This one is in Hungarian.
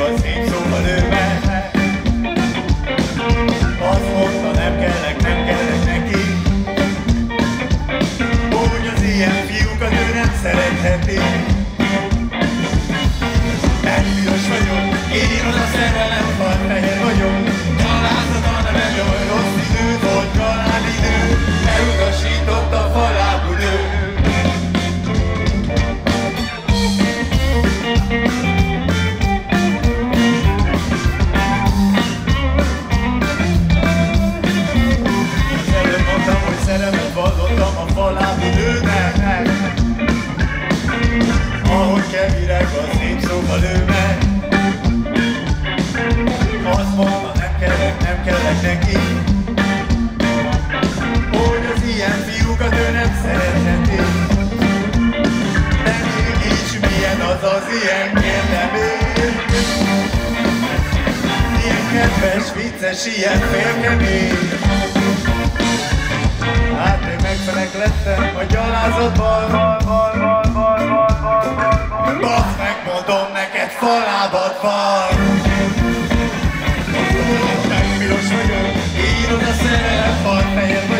a szép szóval ő meg. Azt mondta, nem kellek neki, hogy az ilyen fiúkat ő nem szeretheti. Megpiros vagyok, én oda szerelem van, fehér vagyok. Gyalázat a nevem, jaj, rossz idő volt, galálidő, elutasított a falábú nő. Szerelmet vallottam a falábú nőnek, ahogy kevirek a szép szóval ő meg. Azt mondta, nem kellek neki, hogy az ilyen fiúkat ő nem szeretheti. De mégis milyen az ilyen, kérdem én. Ilyen kedves, vicces, ilyen félkemény. Hát én megfelek lettem a gyalázatban. Basz meg, mondom neked, falábad van. Megpiros vagyok, írod a szerelem, fehér